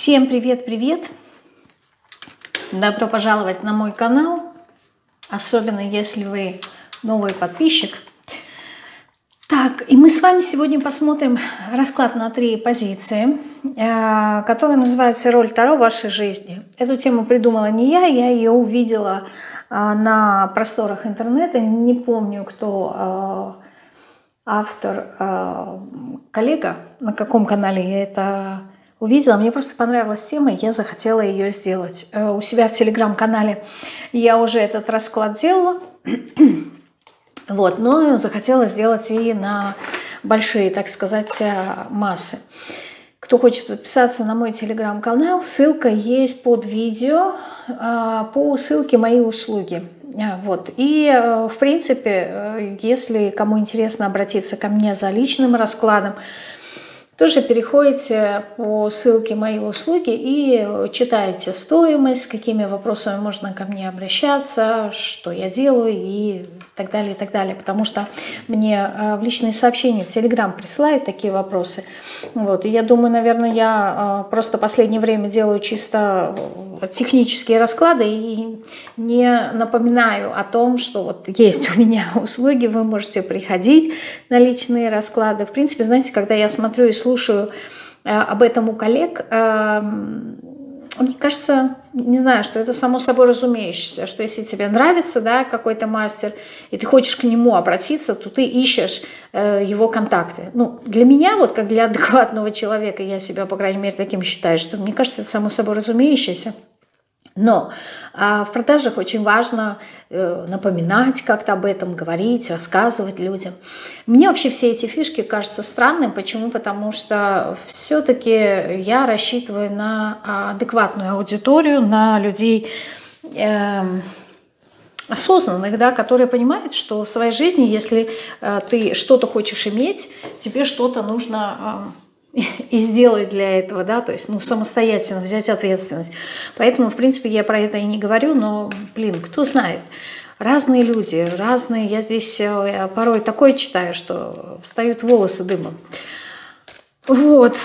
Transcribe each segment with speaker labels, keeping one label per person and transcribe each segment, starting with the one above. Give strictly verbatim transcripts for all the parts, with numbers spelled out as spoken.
Speaker 1: Всем привет-привет! Добро пожаловать на мой канал, особенно если вы новый подписчик. Так, и мы с вами сегодня посмотрим расклад на три позиции, который называется «Роль Таро в вашей жизни». Эту тему придумала не я, я ее увидела на просторах интернета. Не помню, кто автор, коллега, на каком канале я это увидела. Мне просто понравилась тема, и я захотела ее сделать. У себя в телеграм-канале я уже этот расклад делала, вот, но захотела сделать и на большие, так сказать, массы. Кто хочет подписаться на мой телеграм-канал, ссылка есть под видео по ссылке «Мои услуги». Вот. И, в принципе, если кому интересно обратиться ко мне за личным раскладом, тоже переходите по ссылке «Мои услуги» и читаете стоимость, с какими вопросами можно ко мне обращаться, что я делаю и так далее, и так далее. Потому что мне в личные сообщения в Телеграм присылают такие вопросы. Вот. И я думаю, наверное, я просто в последнее время делаю чисто технические расклады и не напоминаю о том, что вот есть у меня услуги, вы можете приходить на личные расклады. В принципе, знаете, когда я смотрю и слушаю э, об этом у коллег, э, мне кажется, не знаю, что это само собой разумеющееся, что если тебе нравится, да, какой-то мастер, и ты хочешь к нему обратиться, то ты ищешь э, его контакты. Ну, для меня, вот как для адекватного человека, я себя, по крайней мере, таким считаю, что мне кажется, это само собой разумеющееся. Но а в продажах очень важно э, напоминать как-то об этом, говорить, рассказывать людям. Мне вообще все эти фишки кажутся странным. Почему? Потому что все-таки я рассчитываю на адекватную аудиторию, на людей э, осознанных, да, которые понимают, что в своей жизни, если э, ты что-то хочешь иметь, тебе что-то нужно... Э, и сделать для этого, да, то есть, ну, самостоятельно взять ответственность. Поэтому, в принципе, я про это и не говорю, но, блин, кто знает. Разные люди, разные, я здесь я порой такое читаю, что встают волосы дымом. Вот.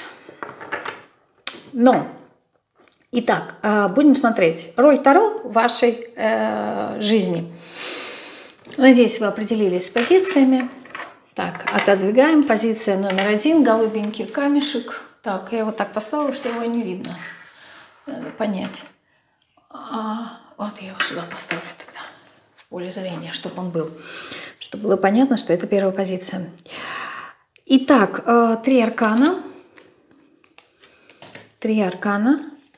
Speaker 1: Но, итак, будем смотреть роль Таро в вашей э, жизни. Надеюсь, вы определились с позициями. Так, отодвигаем. Позиция номер один. Голубенький камешек. Так, я его так поставила, что его не видно. Надо понять. А, вот я его сюда поставлю тогда. В поле зрения, чтобы он был. Чтобы было понятно, что это первая позиция. Итак, э, три аркана. Три аркана.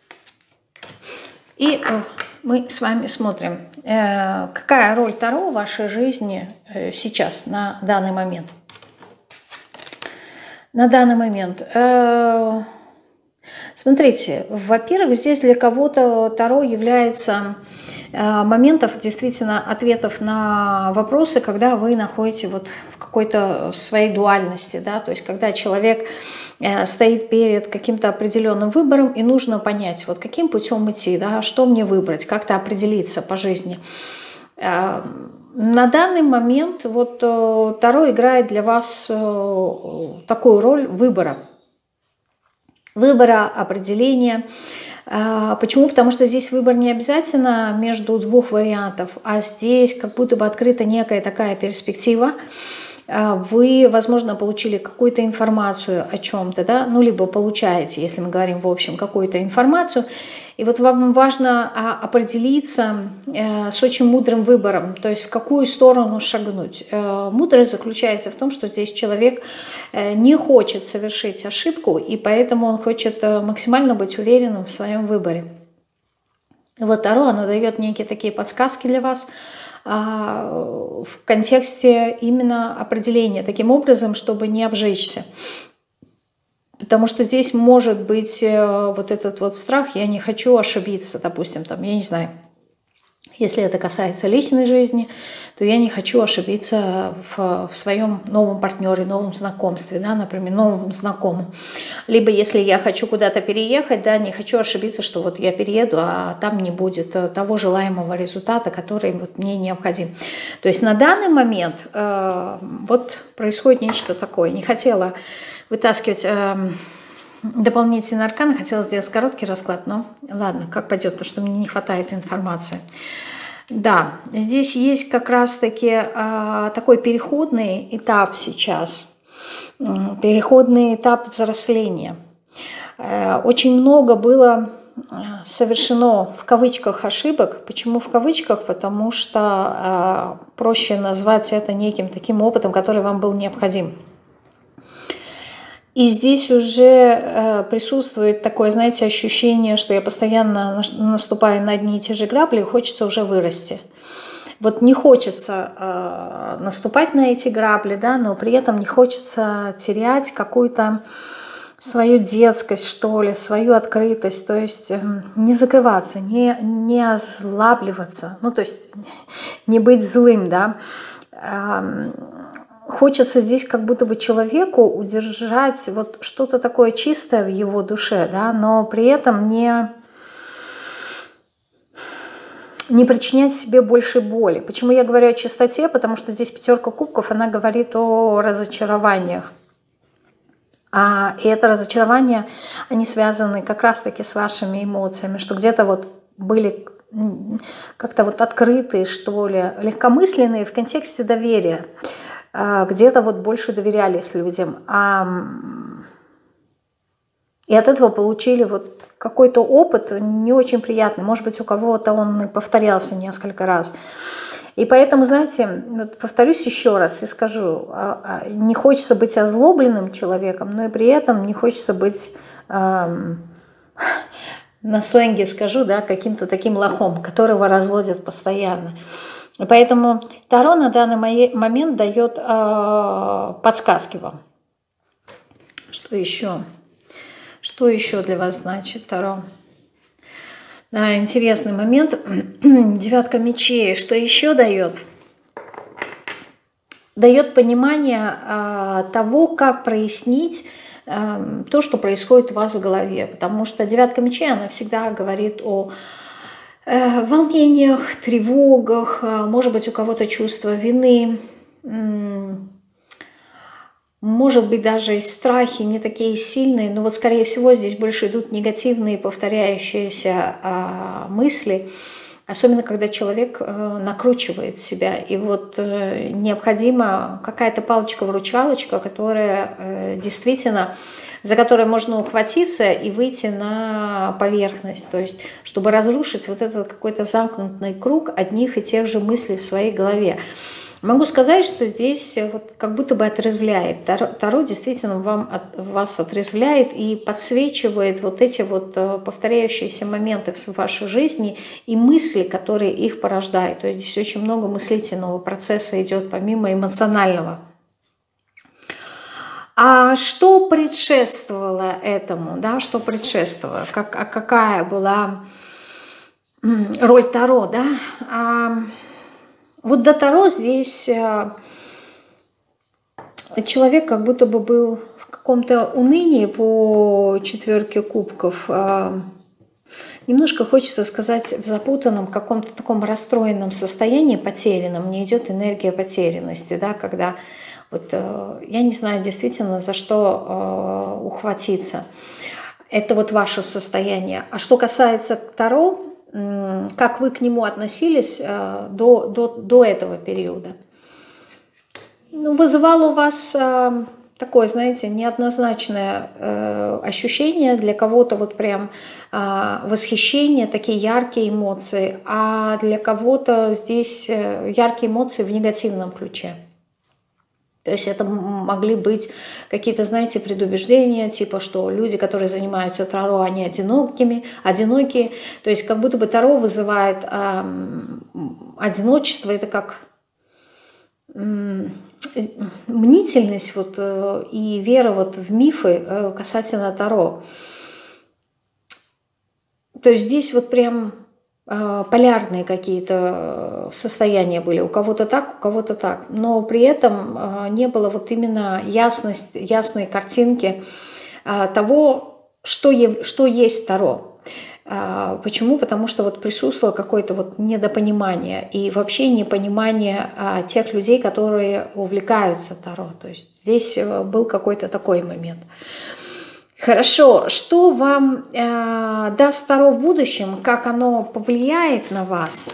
Speaker 1: И э, мы с вами смотрим, э, какая роль Таро в вашей жизни э, сейчас, на данный момент. На данный момент. Э, смотрите, во-первых, здесь для кого-то Таро является э, моментом действительно ответов на вопросы, когда вы находите вот в какой-то своей дуальности, да, то есть когда человек стоит перед каким-то определенным выбором, и нужно понять, вот каким путем идти, да, что мне выбрать, как-то определиться по жизни. На данный момент вот Таро играет для вас такую роль выбора. Выбора, определения. Почему? Потому что здесь выбор не обязательно между двух вариантов, а здесь как будто бы открыта некая такая перспектива. Вы, возможно, получили какую-то информацию о чем-то, да, ну, либо получаете, если мы говорим в общем, какую-то информацию, и вот вам важно определиться с очень мудрым выбором, то есть в какую сторону шагнуть. Мудрость заключается в том, что здесь человек не хочет совершить ошибку, и поэтому он хочет максимально быть уверенным в своем выборе. И вот Таро, оно дает некие такие подсказки для вас, в контексте именно определения, таким образом, чтобы не обжечься. Потому что здесь может быть вот этот вот страх, я не хочу ошибиться, допустим, там, я не знаю, если это касается личной жизни, то я не хочу ошибиться в, в своем новом партнере, новом знакомстве, да, например, новом знакомом. Либо если я хочу куда-то переехать, да, не хочу ошибиться, что вот я перееду, а там не будет того желаемого результата, который вот мне необходим. То есть на данный момент э, вот происходит нечто такое. Не хотела вытаскивать... Э, дополнительные арканы. Хотела сделать короткий расклад, но ладно, как пойдет, потому что мне не хватает информации. Да, здесь есть как раз-таки э, такой переходный этап сейчас, э, переходный этап взросления. Э, очень много было совершено в кавычках ошибок. Почему в кавычках? Потому что э, проще назвать это неким таким опытом, который вам был необходим. И здесь уже э, присутствует такое, знаете, ощущение, что я постоянно наступаю на одни и те же грабли, и хочется уже вырасти. Вот не хочется э, наступать на эти грабли, да, но при этом не хочется терять какую-то свою детскость, что ли, свою открытость, то есть э, не закрываться, не, не озлабливаться, ну, то есть не быть злым, да. Э, хочется здесь как будто бы человеку удержать вот что-то такое чистое в его душе, да, но при этом не, не причинять себе больше боли. Почему я говорю о чистоте? Потому что здесь пятерка кубков, она говорит о разочарованиях. А, и это разочарования, они связаны как раз-таки с вашими эмоциями, что где-то вот были как-то вот открытые, что ли, легкомысленные в контексте доверия. А, где-то вот больше доверялись людям. А, и от этого получили вот какой-то опыт не очень приятный. Может быть, у кого-то он и повторялся несколько раз. И поэтому, знаете, вот повторюсь еще раз и скажу, не хочется быть озлобленным человеком, но и при этом не хочется быть, эм, на сленге скажу, да, каким-то таким лохом, которого разводят постоянно. И поэтому Таро на данный момент дает э, подсказки вам. Что еще? Что еще для вас значит Таро? Да, интересный момент. Девятка мечей. Что еще дает? Дает понимание э, того, как прояснить э, то, что происходит у вас в голове. Потому что девятка мечей, она всегда говорит о э, волнениях, тревогах, э, может быть, у кого-то чувство вины, э, может быть, даже и страхи не такие сильные, но вот, скорее всего, здесь больше идут негативные повторяющиеся э, мысли, особенно когда человек э, накручивает себя. И вот э, необходима какая-то палочка-выручалочка, которая э, действительно, за которой можно ухватиться и выйти на поверхность, то есть чтобы разрушить вот этот какой-то замкнутый круг одних и тех же мыслей в своей голове. Могу сказать, что здесь вот как будто бы отрезвляет. Таро, таро действительно вам, от, вас отрезвляет и подсвечивает вот эти вот повторяющиеся моменты в вашей жизни и мысли, которые их порождают. То есть здесь очень много мыслительного процесса идет помимо эмоционального. А что предшествовало этому? Да? Что предшествовало? Как, а какая была роль Таро? Да? А, Вот до Таро здесь человек как будто бы был в каком-то унынии по четверке кубков. Немножко хочется сказать в запутанном, каком-то таком расстроенном состоянии, потерянном. Мне идет энергия потерянности, да, когда вот, я не знаю действительно, за что ухватиться. Это вот ваше состояние. А что касается Таро, как вы к нему относились э, до, до, до этого периода? Ну, вызывало у вас э, такое, знаете, неоднозначное э, ощущение, для кого-то вот прям э, восхищение, такие яркие эмоции, а для кого-то здесь э, яркие эмоции в негативном ключе. То есть это могли быть какие-то, знаете, предубеждения, типа, что люди, которые занимаются Таро, они одинокими, одинокие. То есть как будто бы Таро вызывает э, одиночество, это как э, мнительность вот, э, и вера вот в мифы э, касательно Таро. То есть здесь вот прям полярные какие-то состояния были, у кого-то так, у кого-то так, но при этом не было вот именно ясность, ясной картинки того, что, е, что есть Таро. Почему? Потому что вот присутствовало какое-то вот недопонимание и вообще непонимание тех людей, которые увлекаются Таро. То есть здесь был какой-то такой момент. Хорошо, что вам э, даст Таро в будущем, как оно повлияет на вас?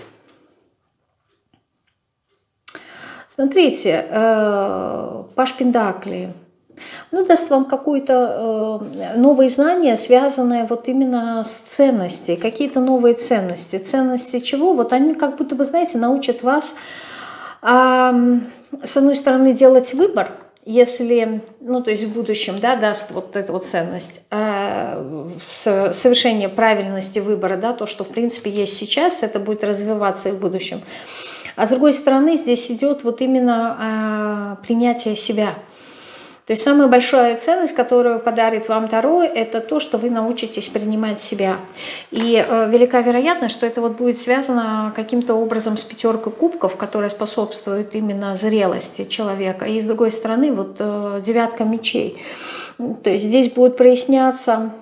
Speaker 1: Смотрите, э, Паж Пентаклей, ну, даст вам какое-то э, новые знания, связанные вот именно с ценностью, какие-то новые ценности. Ценности чего? Вот они как будто бы, знаете, научат вас, э, с одной стороны, делать выбор, если, ну, то есть в будущем, да, даст вот эту вот ценность, э, совершение правильности выбора, да, то, что в принципе есть сейчас, это будет развиваться и в будущем. А с другой стороны, здесь идет вот именно э, принятие себя. То есть самая большая ценность, которую подарит вам Таро, это то, что вы научитесь принимать себя. И э, велика вероятность, что это вот будет связано каким-то образом с пятеркой кубков, которая способствует именно зрелости человека. И с другой стороны, вот э, девятка мечей. То есть здесь будет проясняться,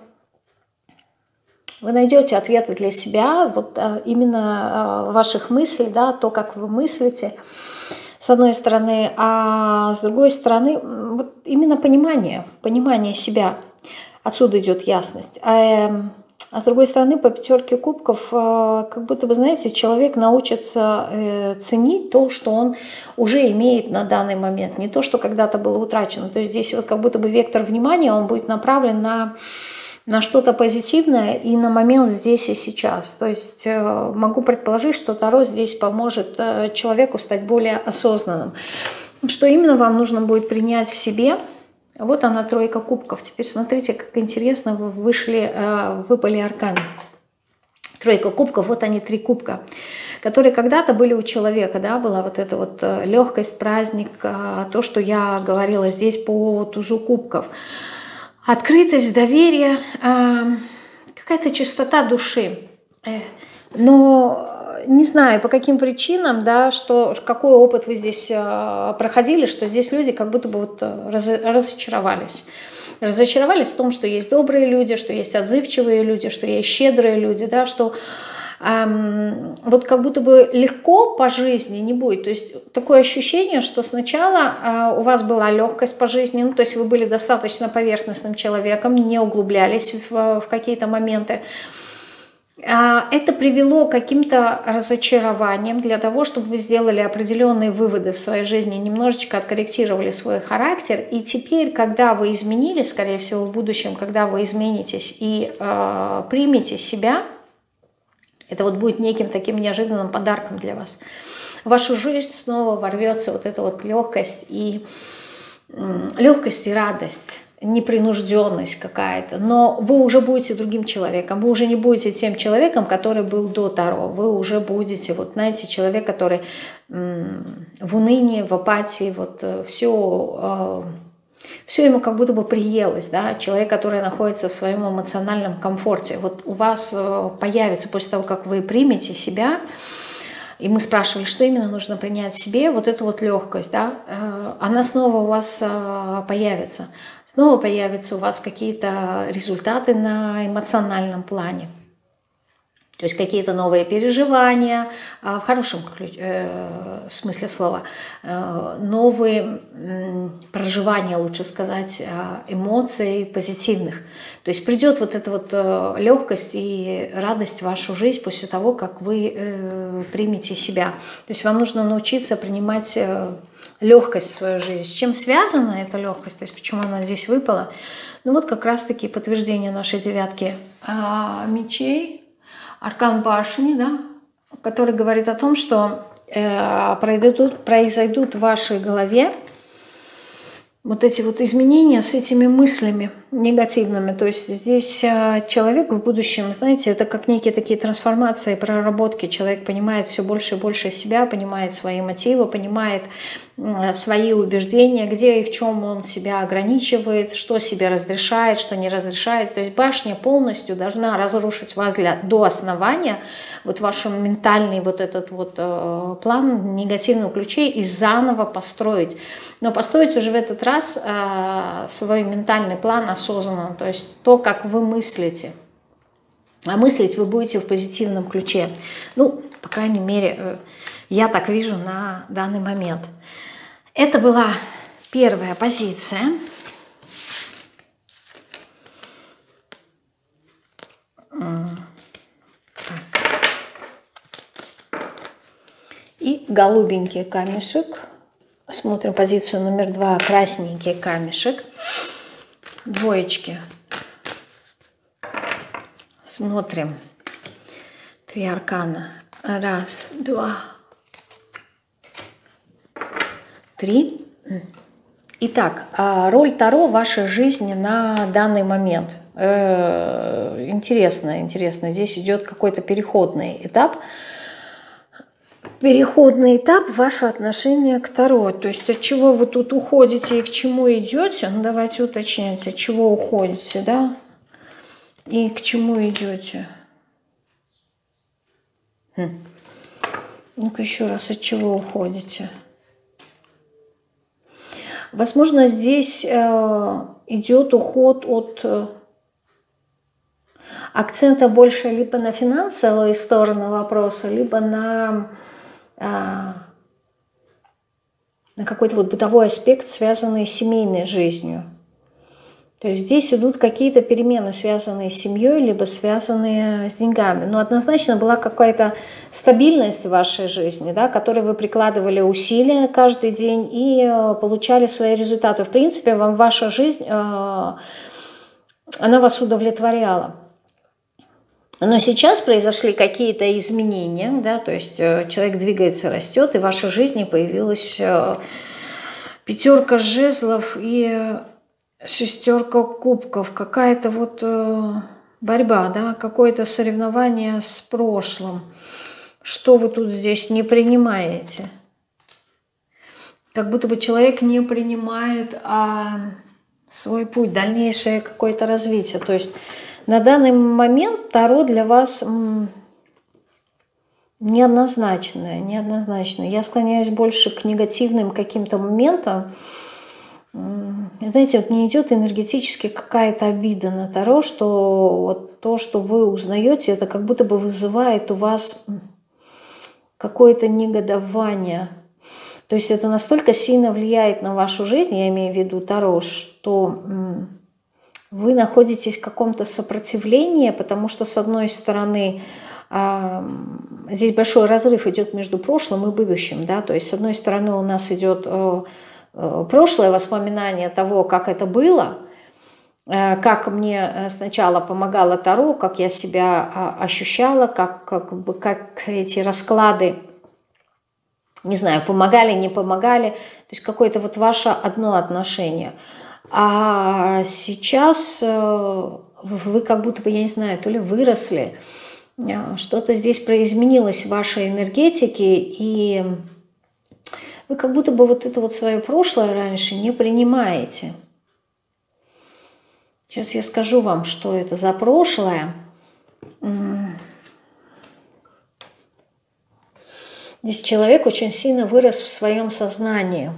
Speaker 1: вы найдете ответы для себя, вот э, именно э, ваших мыслей, да, то, как вы мыслите, с одной стороны, а с другой стороны, вот именно понимание, понимание себя. Отсюда идет ясность. А, а с другой стороны, по пятерке кубков, как будто бы, знаете, человек научится ценить то, что он уже имеет на данный момент, не то, что когда-то было утрачено. То есть здесь вот как будто бы вектор внимания, он будет направлен на... на что-то позитивное и на момент здесь и сейчас. То есть э, могу предположить, что Таро здесь поможет э, человеку стать более осознанным. Что именно вам нужно будет принять в себе? Вот она, тройка кубков. Теперь смотрите, как интересно вы вышли, э, выпали арканы. Тройка кубков, вот они, три кубка, которые когда-то были у человека, да, была вот эта вот легкость, праздник, э, то, что я говорила здесь по тузу кубков. Открытость, доверие, какая-то чистота души. Но не знаю, по каким причинам, да, что, какой опыт вы здесь проходили, что здесь люди как будто бы вот разочаровались. Разочаровались в том, что есть добрые люди, что есть отзывчивые люди, что есть щедрые люди, да, что эм, вот как будто бы легко по жизни не будет. То есть такое ощущение, что сначала э, у вас была легкость по жизни, ну, то есть вы были достаточно поверхностным человеком, не углублялись в, в какие-то моменты. Это привело к каким-то разочарованиям для того, чтобы вы сделали определенные выводы в своей жизни, немножечко откорректировали свой характер. И теперь, когда вы изменились, скорее всего, в будущем, когда вы изменитесь и э, примете себя, это вот будет неким таким неожиданным подарком для вас. В вашу жизнь снова ворвется вот эта вот легкость и, э, легкость и радость. Непринужденность какая-то, но вы уже будете другим человеком, вы уже не будете тем человеком, который был до Таро, вы уже будете, вот знаете, человек, который в унынии, в апатии, вот все, все ему как будто бы приелось, да, человек, который находится в своем эмоциональном комфорте, вот у вас появится после того, как вы примете себя, и мы спрашивали, что именно нужно принять в себе, вот эту вот легкость, да, она снова у вас появится. Снова появятся у вас какие-то результаты на эмоциональном плане. То есть какие-то новые переживания, в хорошем смысле слова, новые проживания, лучше сказать, эмоций позитивных. То есть придет вот эта вот легкость и радость в вашу жизнь после того, как вы примете себя. То есть вам нужно научиться принимать легкость в свою жизнь. С чем связана эта легкость? То есть почему она здесь выпала? Ну вот как раз-таки подтверждение нашей девятки мечей. Аркан башни, да, который говорит о том, что э, произойдут, произойдут в вашей голове вот эти вот изменения с этими мыслями негативными. То есть здесь э, человек в будущем, знаете, это как некие такие трансформации, проработки. Человек понимает все больше и больше себя, понимает свои мотивы, понимает э, свои убеждения, где и в чем он себя ограничивает, что себе разрешает, что не разрешает. То есть башня полностью должна разрушить вас для, до основания, вот ваш ментальный вот этот вот э, план негативных ключей и заново построить. Но построить уже в этот раз э, свой ментальный план осознанно, то есть то, как вы мыслите. А мыслить вы будете в позитивном ключе. Ну, по крайней мере, э, я так вижу на данный момент. Это была первая позиция. И голубенький камешек. Смотрим позицию номер два. Красненький камешек. Двоечки. Смотрим. Три аркана. Раз, два, три. Итак, роль Таро в вашей жизни на данный момент. Интересно, интересно. Здесь идет какой-то переходный этап. Переходный этап – ваше отношение к Таро. То есть от чего вы тут уходите и к чему идете? Ну, давайте уточнять, от чего уходите, да? И к чему идете? Хм. Ну-ка еще раз, от чего уходите? Возможно, здесь э, идет уход от э, акцента больше либо на финансовые стороны вопроса, либо на, э, на какой-то вот бытовой аспект, связанный с семейной жизнью. То есть здесь идут какие-то перемены, связанные с семьей, либо связанные с деньгами. Но однозначно была какая-то стабильность в вашей жизни, да, которой вы прикладывали усилия каждый день и э, получали свои результаты. В принципе, вам ваша жизнь, э, она вас удовлетворяла. Но сейчас произошли какие-то изменения, да, то есть э, человек двигается, растет, и в вашей жизни появилась э, пятерка жезлов и шестерка кубков, какая-то вот э, борьба, да, какое-то соревнование с прошлым. Что вы тут здесь не принимаете? Как будто бы человек не принимает а, свой путь, дальнейшее какое-то развитие. То есть на данный момент Таро для вас м, неоднозначное, неоднозначное. Я склоняюсь больше к негативным каким-то моментам. Знаете, вот не идет энергетически какая-то обида на Таро, что вот то, что вы узнаете, это как будто бы вызывает у вас какое-то негодование. То есть это настолько сильно влияет на вашу жизнь, я имею в виду Таро, что вы находитесь в каком-то сопротивлении, потому что, с одной стороны, здесь большой разрыв идет между прошлым и будущим, да, то есть, с одной стороны, у нас идет прошлое воспоминание того, как это было, как мне сначала помогало Таро, как я себя ощущала, как, как, бы, как эти расклады, не знаю, помогали, не помогали. То есть какое-то вот ваше одно отношение. А сейчас вы как будто бы, я не знаю, то ли выросли, что-то здесь произменилось в вашей энергетике, и вы как будто бы вот это вот свое прошлое раньше не принимаете. Сейчас я скажу вам, что это за прошлое. Здесь человек очень сильно вырос в своем сознании.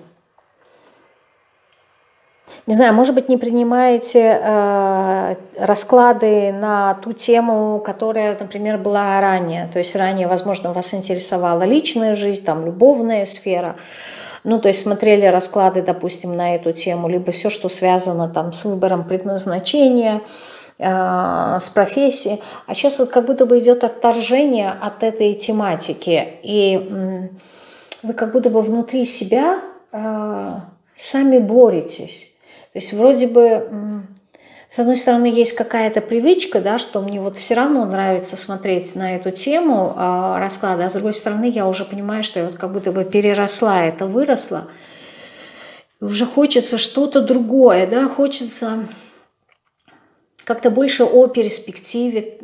Speaker 1: Не знаю, может быть, не принимаете э, расклады на ту тему, которая, например, была ранее. То есть ранее, возможно, вас интересовала личная жизнь, там, любовная сфера. Ну, то есть смотрели расклады, допустим, на эту тему, либо все, что связано там с выбором предназначения, э, с профессией. А сейчас вот как будто бы идет отторжение от этой тематики. И э, вы как будто бы внутри себя э, сами боретесь. То есть вроде бы, с одной стороны, есть какая-то привычка, да, что мне вот все равно нравится смотреть на эту тему э, расклада, а с другой стороны, я уже понимаю, что я вот как будто бы переросла это, выросла. И уже хочется что-то другое, да, хочется как-то больше о перспективе.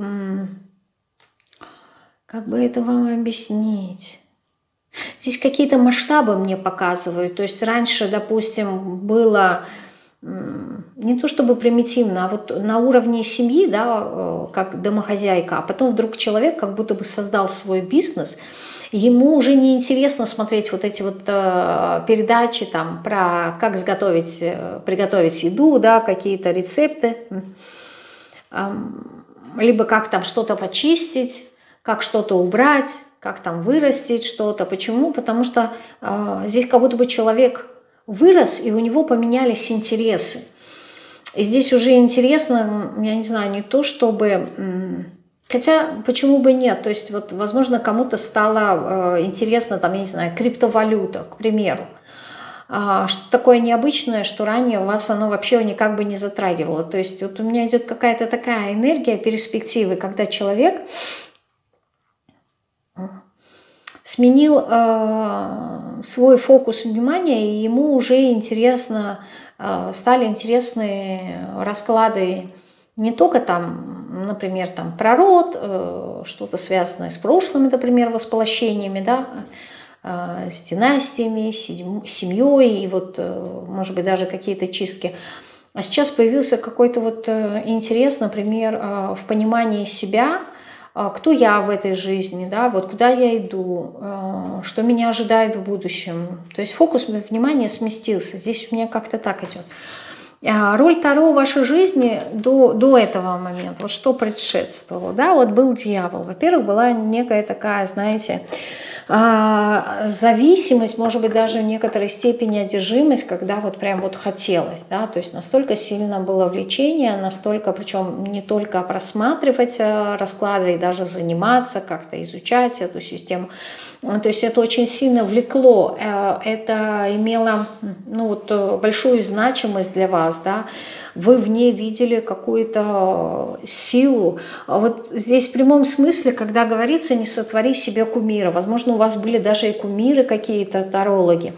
Speaker 1: Как бы это вам объяснить? Здесь какие-то масштабы мне показывают. То есть раньше, допустим, было не то чтобы примитивно, а вот на уровне семьи, да, как домохозяйка, а потом вдруг человек как будто бы создал свой бизнес, ему уже не интересно смотреть вот эти вот э, передачи там про как сготовить, э, приготовить еду, да, какие-то рецепты, э, либо как там что-то почистить, как что-то убрать, как там вырастить что-то. Почему? Потому что э, здесь как будто бы человек вырос, и у него поменялись интересы. И здесь уже интересно, я не знаю, не то, чтобы Хотя, почему бы нет? То есть, вот, возможно, кому-то стало э, интересно, там, я не знаю, криптовалюта, к примеру. А, что такое необычное, что ранее у вас оно вообще никак бы не затрагивало. То есть, вот у меня идет какая-то такая энергия перспективы, когда человек сменил э, свой фокус внимания, и ему уже интересно, э, стали интересны расклады не только там, например, там про род, э, что-то связанное с прошлыми, например, восполощениями, да, э, с династиями, с семьей, и вот, э, может быть, даже какие-то чистки. А сейчас появился какой-то вот э, интерес, например, э, в понимании себя, кто я в этой жизни, да, вот куда я иду, что меня ожидает в будущем. То есть фокус внимания сместился. Здесь у меня как-то так идет. Роль Таро в вашей жизни до, до этого момента, вот что предшествовало, да, вот был дьявол. Во-первых, была некая такая, знаете, зависимость, может быть, даже в некоторой степени одержимость, когда вот прям вот хотелось, да, то есть настолько сильно было влечение, настолько, причем не только просматривать расклады и даже заниматься, как-то изучать эту систему, то есть это очень сильно влекло, это имело, ну, вот, большую значимость для вас, да, вы в ней видели какую-то силу. Вот здесь в прямом смысле, когда говорится «не сотвори себе кумира», возможно, у вас были даже и кумиры какие-то, тарологи.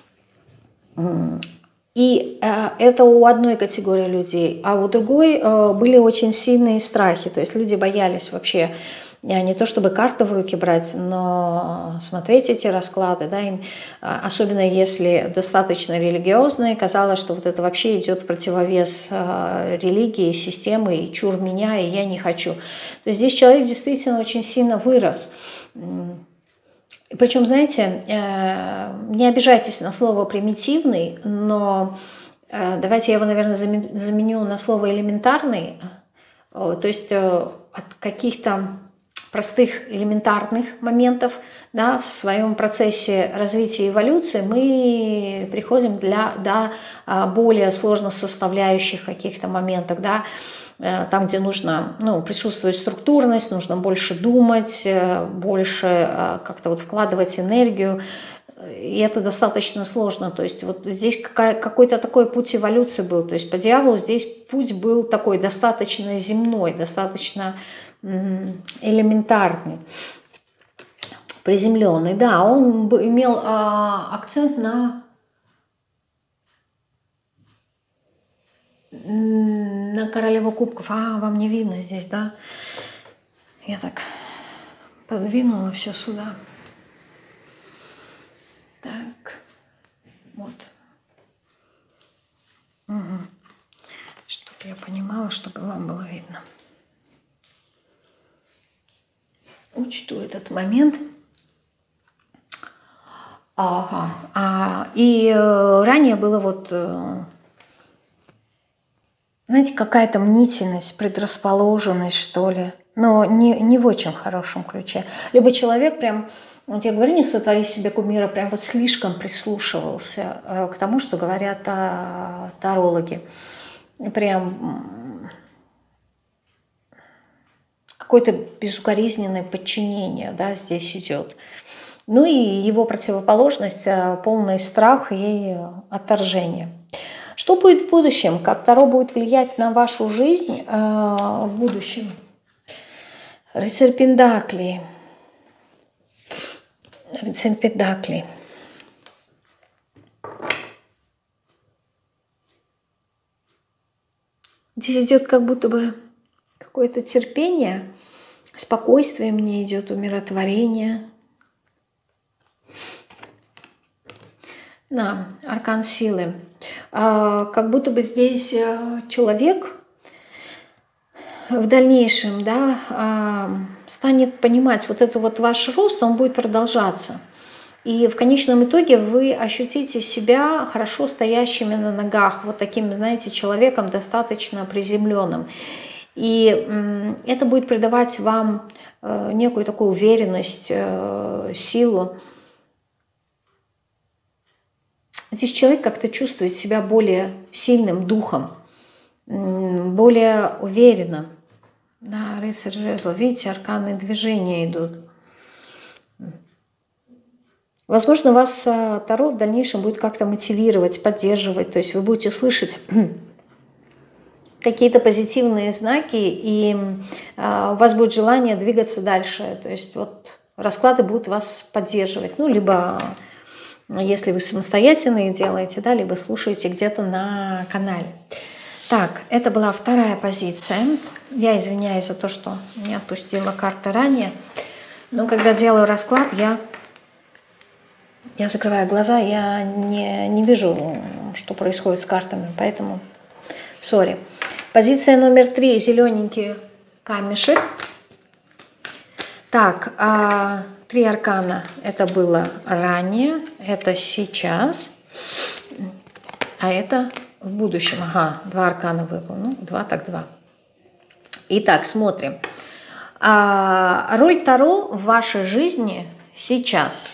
Speaker 1: И э, это у одной категории людей, а у другой э, были очень сильные страхи, то есть люди боялись вообще не то чтобы карты в руки брать, но смотреть эти расклады, да, им, особенно если достаточно религиозные, казалось, что вот это вообще идет в противовес э, религии, системы, и чур меня, и я не хочу. То есть здесь человек действительно очень сильно вырос. Причем, знаете, э, не обижайтесь на слово «примитивный», но э, давайте я его, наверное, заменю на слово «элементарный», то есть э, от каких-то простых элементарных моментов, да, в своем процессе развития и эволюции мы приходим для, до более сложно составляющих каких-то моментов, да, там, где нужно, ну, присутствует структурность, нужно больше думать, больше как-то вот вкладывать энергию, и это достаточно сложно. То есть вот здесь какой-то такой путь эволюции был, то есть по дьяволу здесь путь был такой достаточно земной, достаточно элементарный, приземленный. Да, он имел а, акцент на, на королеву кубков. А, вам не видно здесь, да? Я так подвинула все сюда. Так, вот. Угу. Чтобы я понимала, чтобы вам было видно. Учту этот момент. Ага. А, и э, ранее было вот, э, знаете, какая-то мнительность, предрасположенность, что ли. Но не, не в очень хорошем ключе. Либо человек прям, вот я говорю, не сотвори себе кумира, прям вот слишком прислушивался э, к тому, что говорят э, тарологи. Прям какое-то безукоризненное подчинение, да, здесь идет. Ну и его противоположность – полный страх и отторжение. Что будет в будущем? Как Таро будет влиять на вашу жизнь э, в будущем? Рыцарь Пентаклей. Рыцарь Пентаклей. Здесь идет как будто бы какое-то терпение, спокойствие мне идет, умиротворение. Да, аркан силы. А, как будто бы здесь человек в дальнейшем, да, а, станет понимать, вот это вот ваш рост, он будет продолжаться. И в конечном итоге вы ощутите себя хорошо стоящими на ногах, вот таким, знаете, человеком достаточно приземленным. И это будет придавать вам некую такую уверенность, силу. Здесь человек как-то чувствует себя более сильным духом, более уверенно. Да, рыцарь жезлов. Видите, арканы движения идут. Возможно, вас Таро в дальнейшем будет как-то мотивировать, поддерживать. То есть вы будете слышать какие-то позитивные знаки, и у вас будет желание двигаться дальше. То есть вот расклады будут вас поддерживать. Ну, либо если вы самостоятельно их делаете, да, либо слушаете где-то на канале. Так, это была вторая позиция. Я извиняюсь за то, что не отпустила карты ранее. Но когда делаю расклад, я, я закрываю глаза, я не, не вижу, что происходит с картами. Поэтому, сори. Позиция номер три. Зелененький камешек. Так, а, три аркана. Это было ранее, это сейчас, а это в будущем. Ага, два аркана выпало. Ну, два так два. Итак, смотрим. А, роль Таро в вашей жизни сейчас.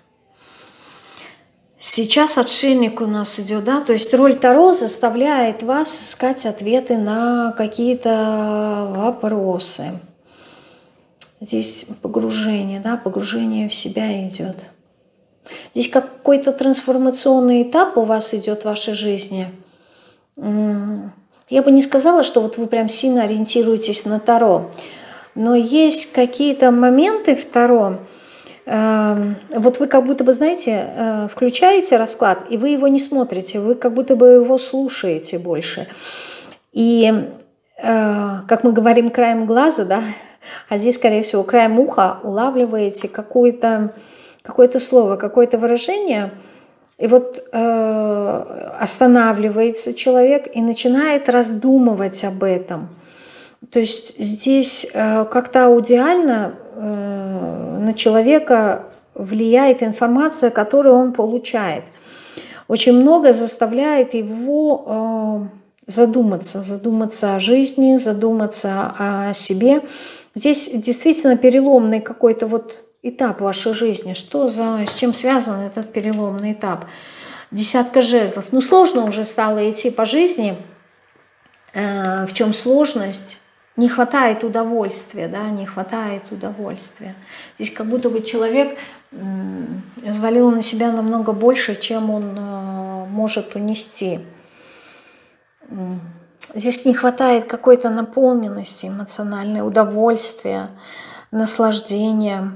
Speaker 1: Сейчас отшельник у нас идет, да, то есть роль Таро заставляет вас искать ответы на какие-то вопросы. Здесь погружение, да, погружение в себя идет. Здесь какой-то трансформационный этап у вас идет в вашей жизни. Я бы не сказала, что вот вы прям сильно ориентируетесь на Таро, но есть какие-то моменты в Таро. Вот вы как будто бы, знаете, включаете расклад, и вы его не смотрите, вы как будто бы его слушаете больше. И, как мы говорим, краем глаза, да, а здесь, скорее всего, краем уха улавливаете какое-то какое-то слово, какое-то выражение, и вот э, останавливается человек и начинает раздумывать об этом. То есть здесь э, как-то аудиально э, на человека влияет информация, которую он получает. Очень много заставляет его э, задуматься, задуматься о жизни, задуматься о себе. Здесь действительно переломный какой-то вот этап вашей жизни. Что за, с чем связан этот переломный этап? Десятка жезлов. Ну, сложно уже стало идти по жизни. Э, в чем сложность? Не хватает удовольствия, да, не хватает удовольствия. Здесь как будто бы человек э, взвалил на себя намного больше, чем он э, может унести. Здесь не хватает какой-то наполненности эмоциональной, удовольствия, наслаждения.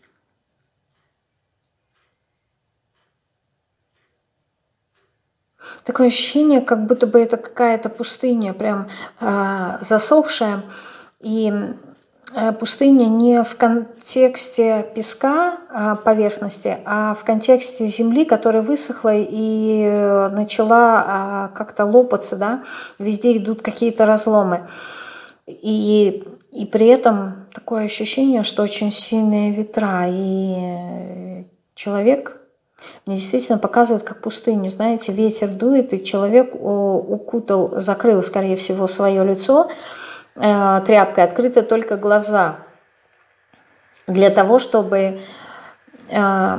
Speaker 1: Такое ощущение, как будто бы это какая-то пустыня, прям э, засохшая. И э, пустыня не в контексте песка, э, поверхности, а в контексте земли, которая высохла и э, начала э, как-то лопаться, да? Везде идут какие-то разломы. И, и при этом такое ощущение, что очень сильные ветра. И человек... Мне действительно показывает как пустыню. Знаете, ветер дует, и человек укутал, закрыл, скорее всего, свое лицо э, тряпкой, открыты только глаза. Для того, чтобы, э,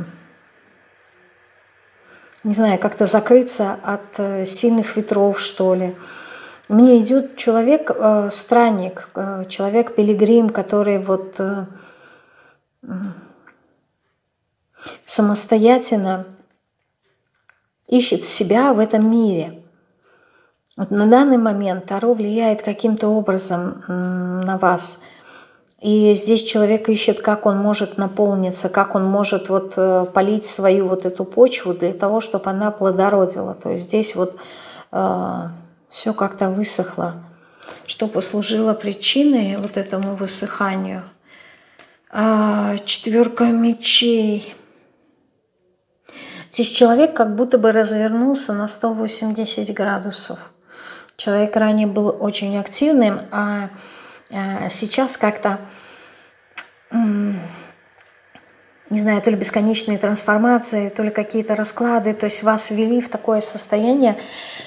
Speaker 1: не знаю, как-то закрыться от сильных ветров, что ли. Мне идет человек, э, странник, э, человек-пилигрим, который вот... Э, самостоятельно ищет себя в этом мире. Вот на данный момент Таро влияет каким-то образом на вас. И здесь человек ищет, как он может наполниться, как он может вот полить свою вот эту почву для того, чтобы она плодородила. То есть здесь вот э, все как-то высохло. Что послужило причиной вот этому высыханию? Э, четверка мечей. Здесь человек как будто бы развернулся на сто восемьдесят градусов. Человек ранее был очень активным, а сейчас как-то, не знаю, то ли бесконечные трансформации, то ли какие-то расклады, то есть вас ввели в такое состояние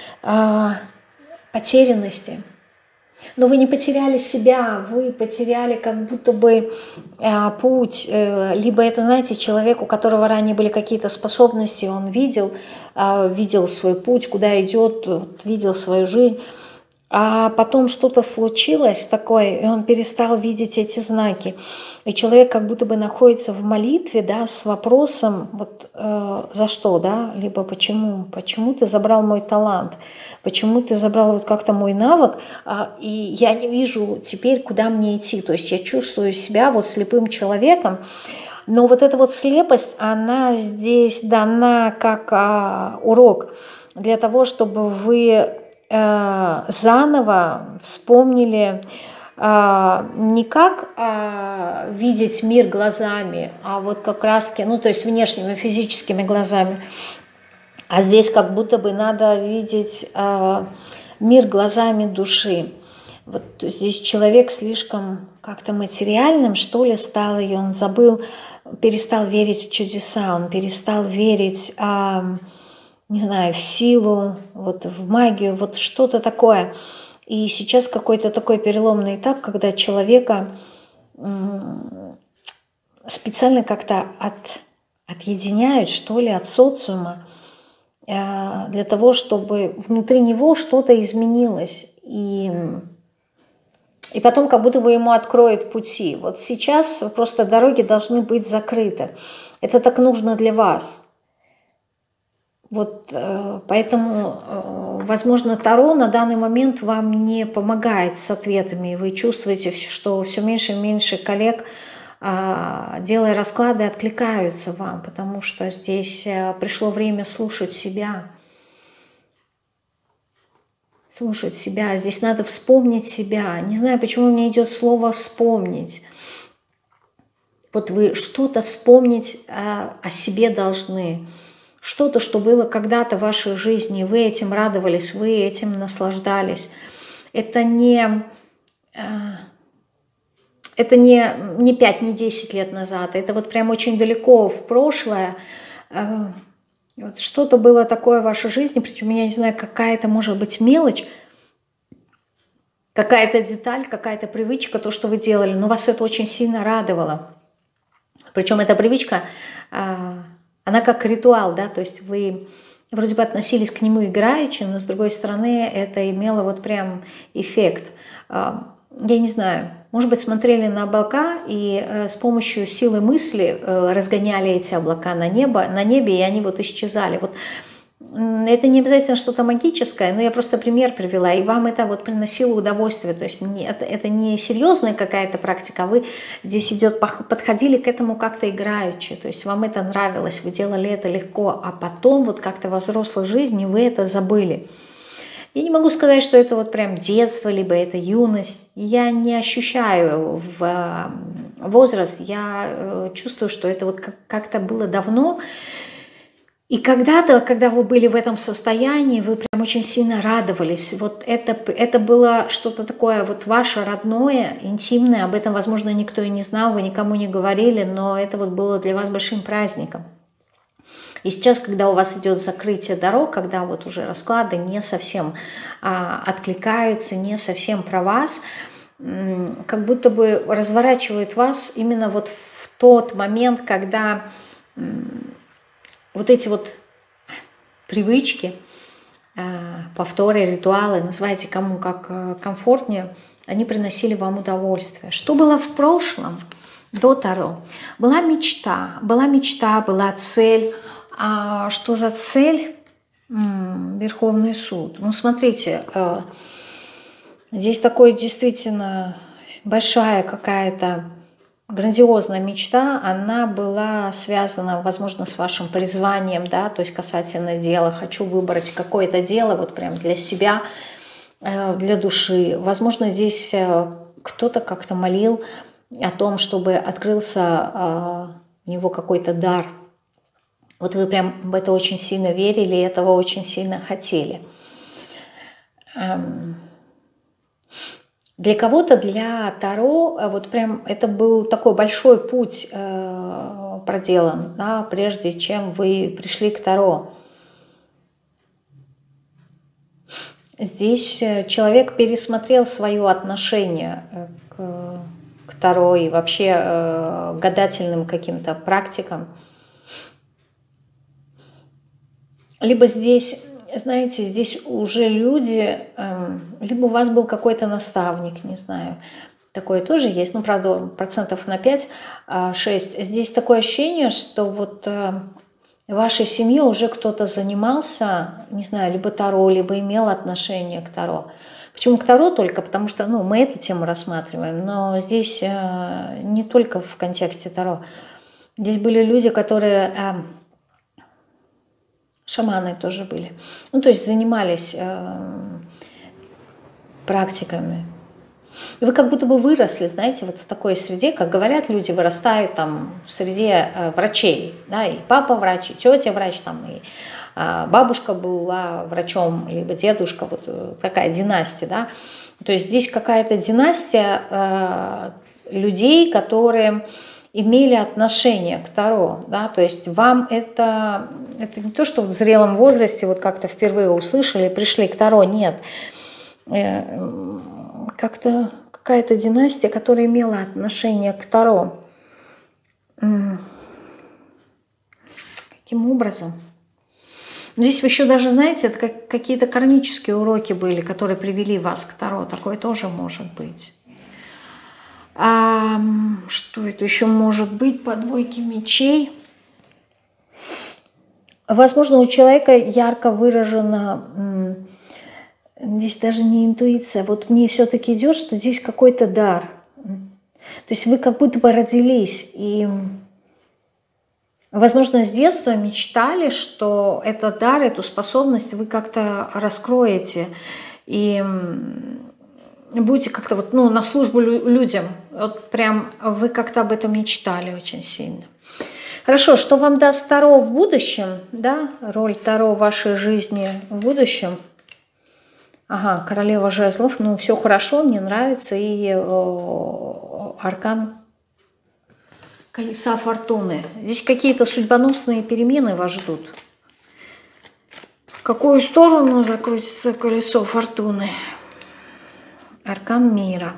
Speaker 1: потерянности. Но вы не потеряли себя, вы потеряли как будто бы э, путь. Э, либо это, знаете, человек, у которого ранее были какие-то способности, он видел, э, видел свой путь, куда идет, вот, видел свою жизнь. а потом что-то случилось такое, и он перестал видеть эти знаки. И человек как будто бы находится в молитве, да, с вопросом, вот э, за что, да, либо почему, почему ты забрал мой талант, почему ты забрал вот как-то мой навык, а, и я не вижу теперь, куда мне идти. То есть я чувствую себя вот слепым человеком, но вот эта вот слепость, она здесь дана как а, урок для того, чтобы вы э, заново вспомнили э, не как э, видеть мир глазами, а вот как раз, ну то есть внешними физическими глазами, а здесь как будто бы надо видеть э, мир глазами души. Вот здесь человек слишком как-то материальным, что ли, стал, и он забыл, перестал верить в чудеса, он перестал верить, э, не знаю, в силу, вот в магию, вот что-то такое. И сейчас какой-то такой переломный этап, когда человека специально как-то от, отъединяют, что ли, от социума, для того, чтобы внутри него что-то изменилось. И, и потом как будто бы ему откроют пути. Вот сейчас просто дороги должны быть закрыты. Это так нужно для вас. Вот поэтому, возможно, Таро на данный момент вам не помогает с ответами. Вы чувствуете, что все меньше и меньше коллег, делая расклады, откликаются вам, потому что здесь пришло время слушать себя. Слушать себя. Здесь надо вспомнить себя. Не знаю, почему мне идет слово «вспомнить». Вот вы что-то вспомнить о себе должны. Что-то, что было когда-то в вашей жизни, вы этим радовались, вы этим наслаждались. Это не, это не, не пять, не десять лет назад, это вот прям очень далеко в прошлое. Вот что-то было такое в вашей жизни, причем я не знаю, какая-то может быть мелочь, какая-то деталь, какая-то привычка, то, что вы делали, но вас это очень сильно радовало. Причем эта привычка... Она как ритуал, да, то есть вы вроде бы относились к нему играючи, но с другой стороны это имело вот прям эффект. Я не знаю, может быть, смотрели на облака и с помощью силы мысли разгоняли эти облака на небо, на небе, и они вот исчезали. Вот это не обязательно что-то магическое, но я просто пример привела, и вам это вот приносило удовольствие. То есть это, это не серьезная какая-то практика, а вы здесь идет, подходили к этому как-то играючи, то есть вам это нравилось, вы делали это легко, а потом вот как-то во взрослой жизни вы это забыли. Я не могу сказать, что это вот прям детство, либо это юность. Я не ощущаю в возраст, я чувствую, что это вот как-то было давно. И когда-то, когда вы были в этом состоянии, вы прям очень сильно радовались. Вот это, это было что-то такое вот ваше родное, интимное. Об этом, возможно, никто и не знал, вы никому не говорили, но это вот было для вас большим праздником. И сейчас, когда у вас идет закрытие дорог, когда вот уже расклады не совсем а, откликаются, не совсем про вас, как будто бы разворачивает вас именно вот в тот момент, когда... Вот эти вот привычки, повторы, ритуалы, называйте кому как комфортнее, они приносили вам удовольствие. Что было в прошлом до Таро? Была мечта, была мечта, была цель. А что за цель? Верховный суд. Ну, смотрите, здесь такое действительно большая какая-то грандиозная мечта, она была связана, возможно, с вашим призванием, да, то есть касательно дела. Хочу выбрать какое-то дело вот прям для себя, для души. Возможно, здесь кто-то как-то молил о том, чтобы открылся у него какой-то дар. Вот вы прям в это очень сильно верили, и этого очень сильно хотели. Для кого-то, для Таро, вот прям это был такой большой путь э, проделан, да, прежде чем вы пришли к Таро. Здесь человек пересмотрел свое отношение к, к Таро и вообще э, гадательным каким-то практикам. Либо здесь знаете, здесь уже люди, либо у вас был какой-то наставник, не знаю, такое тоже есть, ну, правда, процентов на пять-шесть. Здесь такое ощущение, что вот в вашей семье уже кто-то занимался, не знаю, либо Таро, либо имел отношение к Таро. Почему к Таро только? Потому что, ну, мы эту тему рассматриваем, но здесь не только в контексте Таро. Здесь были люди, которые... Шаманы тоже были. Ну, то есть занимались практиками. И вы как будто бы выросли, знаете, вот в такой среде, как говорят, люди вырастают там в среде э, врачей, да, и папа врач, и тетя врач, там, и э, бабушка была врачом, либо дедушка, вот такая династия, да. То есть здесь какая-то династия э, людей, которые имели отношение к Таро, да, то есть вам это, это не то, что в зрелом возрасте вот как-то впервые услышали, пришли к Таро, нет, как-то какая-то династия, которая имела отношение к Таро. Каким образом? Здесь еще даже, знаете, это как какие-то кармические уроки были, которые привели вас к Таро, такое тоже может быть. А что это еще может быть по двойке мечей? Возможно, у человека ярко выражена, здесь даже не интуиция, вот мне все-таки идет, что здесь какой-то дар. То есть вы как будто бы родились, и, возможно, с детства мечтали, что этот дар, эту способность вы как-то раскроете, и будете как-то вот, ну, на службу людям. Вот прям вы как-то об этом мечтали очень сильно. Хорошо, что вам даст Таро в будущем, да, роль Таро в вашей жизни в будущем? Ага, королева жезлов, ну, все хорошо, мне нравится, и о, аркан колеса фортуны. Здесь какие-то судьбоносные перемены вас ждут. В какую сторону закрутится колесо фортуны? Аркан мира.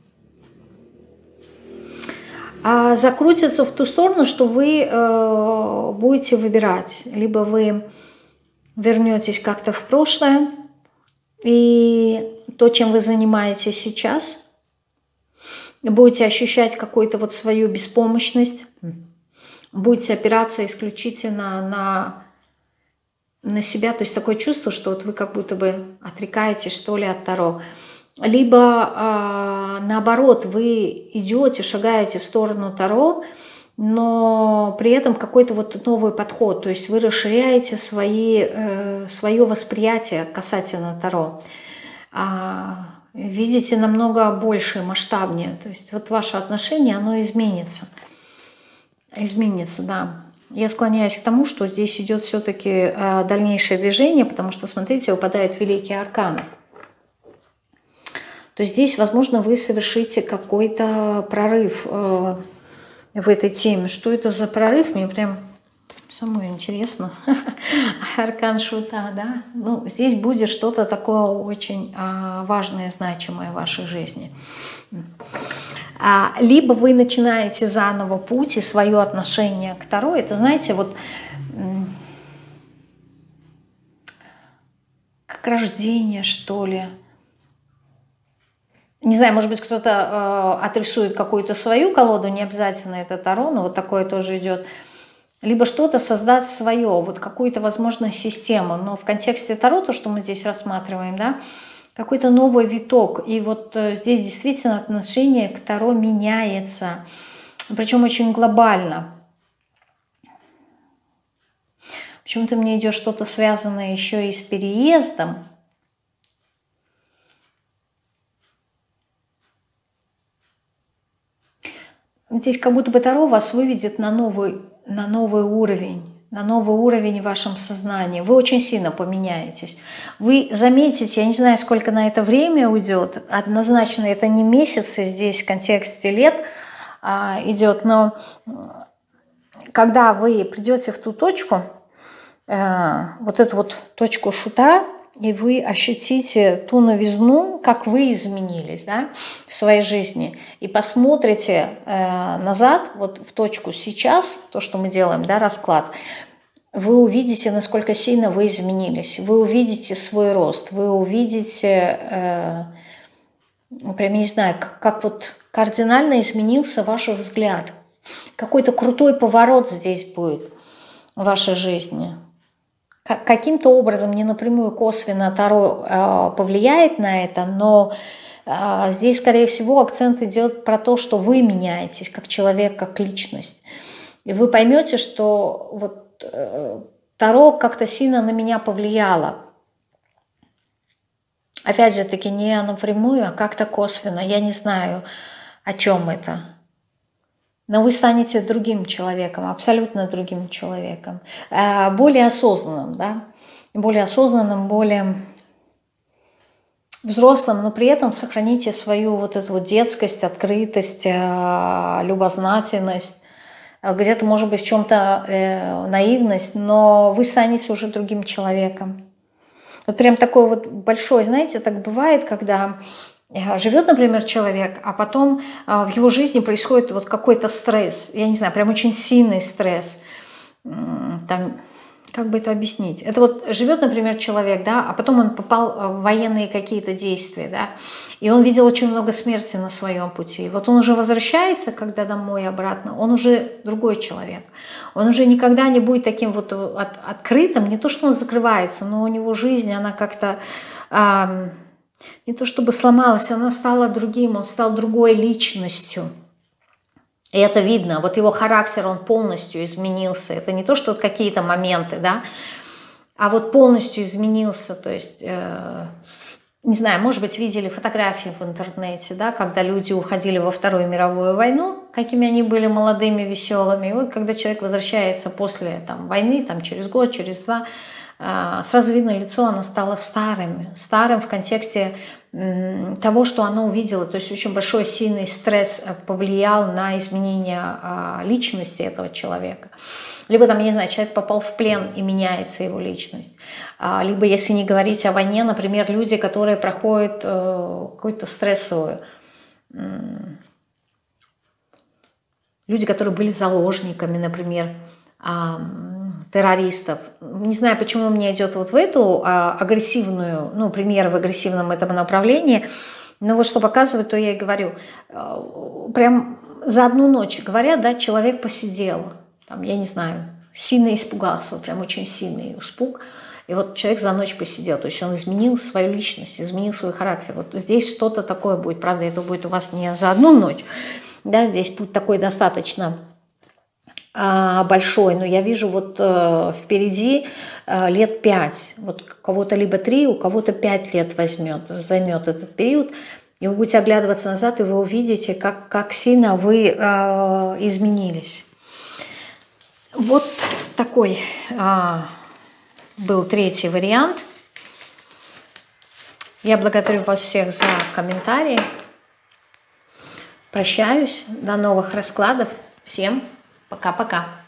Speaker 1: А закрутится в ту сторону, что вы э, будете выбирать. Либо вы вернетесь как-то в прошлое, и то, чем вы занимаетесь сейчас, будете ощущать какую-то вот свою беспомощность, будете опираться исключительно на, на себя, то есть такое чувство, что вот вы как будто бы отрекаетесь, что ли, от Таро. Либо э, наоборот, вы идете, шагаете в сторону Таро, но при этом какой-то вот новый подход, то есть вы расширяете свои, э, свое восприятие касательно Таро, а, видите намного больше, масштабнее, то есть вот ваше отношение, оно изменится, изменится, да. Я склоняюсь к тому, что здесь идет все-таки э, дальнейшее движение, потому что, смотрите, выпадают великие арканы. То есть здесь, возможно, вы совершите какой-то прорыв э, в этой теме. Что это за прорыв? Мне прям самой интересно. Аркан шута, да? Ну, здесь будет что-то такое очень э, важное, значимое в вашей жизни. А, либо вы начинаете заново путь и свое отношение к Таро. Это, знаете, вот как рождение, что ли. Не знаю, может быть, кто-то э, отрисует какую-то свою колоду, не обязательно это Таро, но вот такое тоже идет. Либо что-то создать свое, вот какую-то, возможно, систему. Но в контексте Таро, то, что мы здесь рассматриваем, да, какой-то новый виток. И вот э, здесь действительно отношение к Таро меняется, причем очень глобально. Почему-то мне идет что-то связанное еще и с переездом. Здесь как будто бы Таро вас выведет на новый, на новый уровень, на новый уровень в вашем сознании. Вы очень сильно поменяетесь. Вы заметите, я не знаю, сколько на это время уйдет, однозначно это не месяцы здесь в контексте лет а, идет, но когда вы придете в ту точку, а, вот эту вот точку шута, и вы ощутите ту новизну, как вы изменились, да, в своей жизни, и посмотрите э, назад, вот в точку сейчас, то, что мы делаем, да, расклад, вы увидите, насколько сильно вы изменились. Вы увидите свой рост, вы увидите, э, прям не знаю, как, как вот кардинально изменился ваш взгляд. Какой-то крутой поворот здесь будет в вашей жизни. Каким-то образом, не напрямую, косвенно Таро э, повлияет на это, но э, здесь, скорее всего, акцент идет про то, что вы меняетесь как человек, как личность. И вы поймете, что вот э, Таро как-то сильно на меня повлияло. Опять же таки, не напрямую, а как-то косвенно. Я не знаю, о чем это. Но вы станете другим человеком, абсолютно другим человеком. Более осознанным, да? Более осознанным, более взрослым, но при этом сохраните свою вот эту вот детскость, открытость, любознательность. Где-то, может быть, в чем-то наивность, но вы станете уже другим человеком. Вот прям такой вот большой, знаете, так бывает, когда живет, например, человек, а потом в его жизни происходит вот какой-то стресс, я не знаю, прям очень сильный стресс. Там, как бы это объяснить? Это вот живет, например, человек, да, а потом он попал в военные какие-то действия, да, и он видел очень много смерти на своем пути. И вот он уже возвращается, когда домой обратно, он уже другой человек. Он уже никогда не будет таким вот от, открытым, не то, что он закрывается, но у него жизнь, она как-то... Э, не то чтобы сломалась, она стала другим, он стал другой личностью. И это видно, вот его характер, он полностью изменился. Это не то, что вот какие-то моменты, да, а вот полностью изменился. То есть, э, не знаю, может быть, видели фотографии в интернете, да, когда люди уходили во Вторую мировую войну, какими они были молодыми, веселыми. И вот когда человек возвращается после там, войны, там, через год, через два, сразу видно, лицо оно стало старым, старым в контексте того, что оно увидело. То есть очень большой сильный стресс повлиял на изменение личности этого человека. Либо там, я не знаю, человек попал в плен и меняется его личность. Либо, если не говорить о войне, например, люди, которые проходят какую-то стрессовую, люди, которые были заложниками, например, террористов. Не знаю, почему мне идет вот в эту а, агрессивную, ну, пример в агрессивном этом направлении, но вот что показывает, то я и говорю. Прям за одну ночь, говорят, да, человек посидел, там, я не знаю, сильно испугался, вот прям очень сильный испуг, и вот человек за ночь посидел, то есть он изменил свою личность, изменил свой характер. Вот здесь что-то такое будет, правда, это будет у вас не за одну ночь, да, здесь путь такой достаточно большой, но я вижу вот э, впереди э, лет пять, вот у кого-то либо три, у кого-то пять лет возьмет, займет этот период, и вы будете оглядываться назад, и вы увидите, как, как сильно вы э, изменились. Вот такой э, был третий вариант. Я благодарю вас всех за комментарии. Прощаюсь, до новых раскладов. Всем пока-пока.